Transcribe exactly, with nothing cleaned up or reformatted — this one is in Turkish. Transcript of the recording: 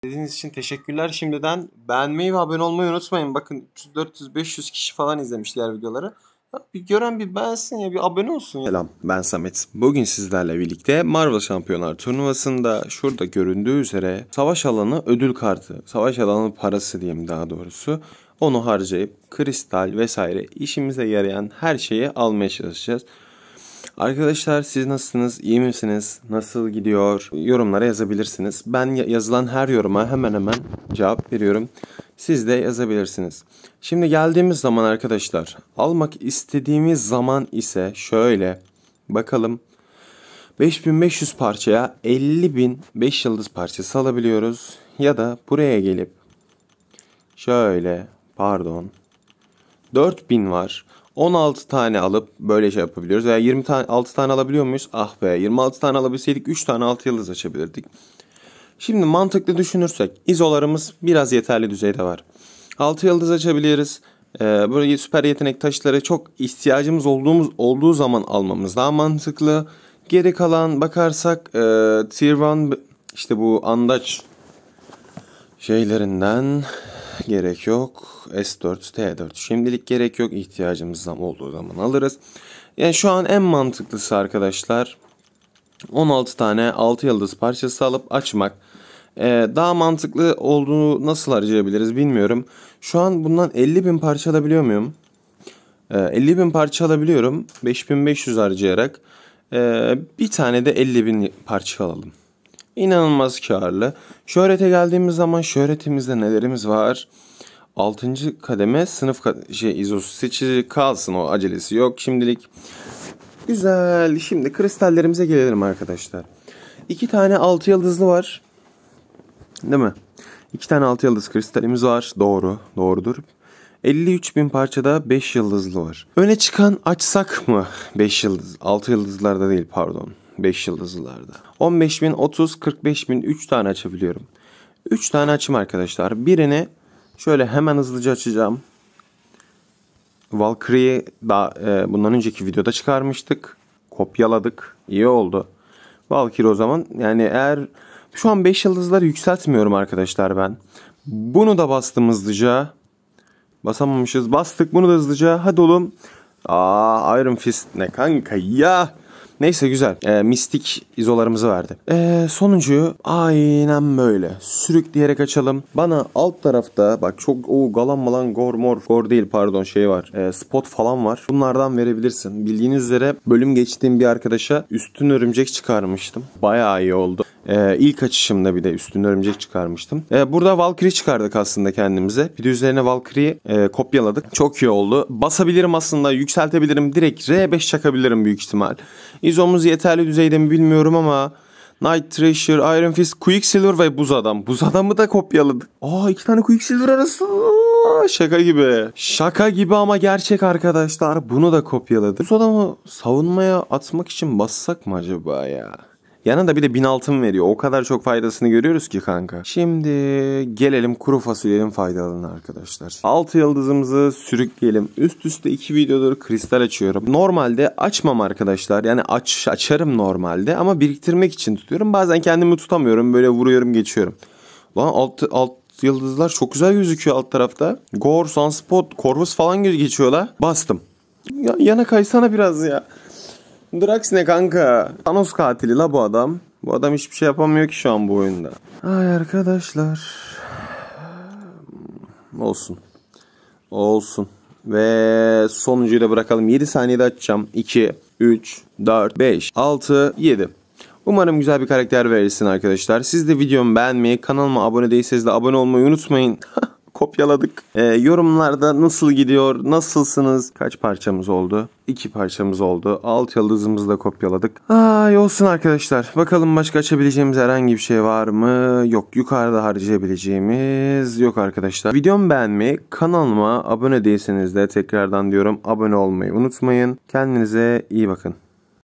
İzlediğiniz için teşekkürler şimdiden. Beğenmeyi ve abone olmayı unutmayın. Bakın üç yüz dört yüz beş yüz kişi falan izlemiş diğer videoları. Ya bir gören bir beğensin ya, bir abone olsun ya. Selam, ben Samet. Bugün sizlerle birlikte Marvel Şampiyonlar Turnuvası'nda şurada göründüğü üzere savaş alanı ödül kartı, savaş alanı parası diyeyim daha doğrusu. Onu harcayıp kristal vesaire işimize yarayan her şeyi almaya çalışacağız. Arkadaşlar siz nasılsınız? İyi misiniz? Nasıl gidiyor? Yorumlara yazabilirsiniz. Ben yazılan her yoruma hemen hemen cevap veriyorum. Siz de yazabilirsiniz. Şimdi geldiğimiz zaman arkadaşlar, almak istediğimiz zaman ise şöyle bakalım. beş bin beş yüz parçaya elli bin beş yıldız parçası alabiliyoruz. Ya da buraya gelip şöyle pardon dört bin var. on altı tane alıp böyle şey yapabiliyoruz. Veya yirmi altı tane alabiliyor muyuz? Ah be, yirmi altı tane alabilseydik üç tane altı yıldız açabilirdik. Şimdi mantıklı düşünürsek izolarımız biraz yeterli düzeyde var. altı yıldız açabiliriz. Ee, böyle süper yetenek taşları çok ihtiyacımız olduğumuz olduğu zaman almamız daha mantıklı. Geri kalan bakarsak e, Tier bir işte bu andaç şeylerinden gerek yok. S dört, T dört şimdilik gerek yok. İhtiyacımız olduğu zaman alırız. Yani şu an en mantıklısı arkadaşlar on altı tane altı yıldız parçası alıp açmak. Ee, daha mantıklı olduğunu nasıl harcayabiliriz bilmiyorum. Şu an bundan elli bin parça alabiliyor muyum? Ee, elli bin parça alabiliyorum. beş bin beş yüz harcayarak. Ee, bir tane de elli bin parça alalım. İnanılmaz karlı. Şöhrete geldiğimiz zaman şöhretimizde nelerimiz var? altıncı kademe sınıf kad şey izosu seçici kalsın, o acelesi yok şimdilik. Güzel. Şimdi kristallerimize gelelim arkadaşlar. iki tane altı yıldızlı var. Değil mi? iki tane altı yıldız kristalimiz var. Doğru. Doğrudur. elli üç bin parçada beş yıldızlı var. Öne çıkan açsak mı? beş yıldız. altı yıldızlarda değil pardon. beş yıldızlılarda. on beş bin, otuz, kırk beş bin üç tane açabiliyorum. üç tane açım arkadaşlar. Birini şöyle hemen hızlıca açacağım. Valkyrie'yi daha e, bundan önceki videoda çıkarmıştık. Kopyaladık. İyi oldu. Valkyrie o zaman. Yani eğer şu an beş yıldızları yükseltmiyorum arkadaşlar ben. Bunu da bastım hızlıca. Basamamışız. Bastık bunu da hızlıca. Hadi oğlum. Aa, Iron Fist ne kanka ya. Neyse güzel. E, mistik izolarımızı verdi. E, sonuncuyu aynen böyle sürükleyerek açalım. Bana alt tarafta bak çok o galan malan gor mor. Gor değil pardon şey var. E, spot falan var. Bunlardan verebilirsin. Bildiğiniz üzere bölüm geçtiğim bir arkadaşa üstün örümcek çıkarmıştım. Bayağı iyi oldu. Ee, ilk açışımda bir de üstün örümcek çıkarmıştım. Ee, burada Valkyrie çıkardık aslında kendimize. Bir de üzerine Valkyrie e, kopyaladık. Çok iyi oldu. Basabilirim aslında, yükseltebilirim. Direkt R beş çakabilirim büyük ihtimal. İzomuz yeterli düzeyde mi bilmiyorum ama Night Thrasher, Iron Fist, Quicksilver ve Buz Adam. Buz Adam'ı da kopyaladık. Aa, iki tane Quicksilver arası. Aa, şaka gibi. Şaka gibi ama gerçek arkadaşlar. Bunu da kopyaladık. Buz Adam'ı savunmaya atmak için bassak mı acaba ya? Yanında bir de bin altın veriyor. O kadar çok faydasını görüyoruz ki kanka. Şimdi gelelim kuru fasulyenin faydalarına arkadaşlar. altı yıldızımızı sürükleyelim. Üst üste iki videodur kristal açıyorum. Normalde açmam arkadaşlar. Yani aç açarım normalde ama biriktirmek için tutuyorum. Bazen kendimi tutamıyorum. Böyle vuruyorum geçiyorum. Lan alt, alt yıldızlar çok güzel gözüküyor alt tarafta. Gore, Sunspot, Corvus falan geçiyorlar. Bastım. Ya, yana kaysana biraz ya. Drax ne kanka? Thanos katili la bu adam. Bu adam hiçbir şey yapamıyor ki şu an bu oyunda. Ay arkadaşlar. Olsun. Olsun. Ve sonuncuyu da bırakalım. yedi saniyede açacağım. iki, üç, dört, beş, altı, yedi. Umarım güzel bir karakter verirsin arkadaşlar. Siz de videomu beğenmeyi, kanalıma abone değilseniz de abone olmayı unutmayın. Kopyaladık. Ee, yorumlarda nasıl gidiyor, nasılsınız? Kaç parçamız oldu? iki parçamız oldu. Alt yıldızımızı da kopyaladık. Ay olsun arkadaşlar. Bakalım başka açabileceğimiz herhangi bir şey var mı? Yok. Yukarıda harcayabileceğimiz yok arkadaşlar. Videomu beğenmeyi, kanalıma abone değilseniz de tekrardan diyorum abone olmayı unutmayın. Kendinize iyi bakın.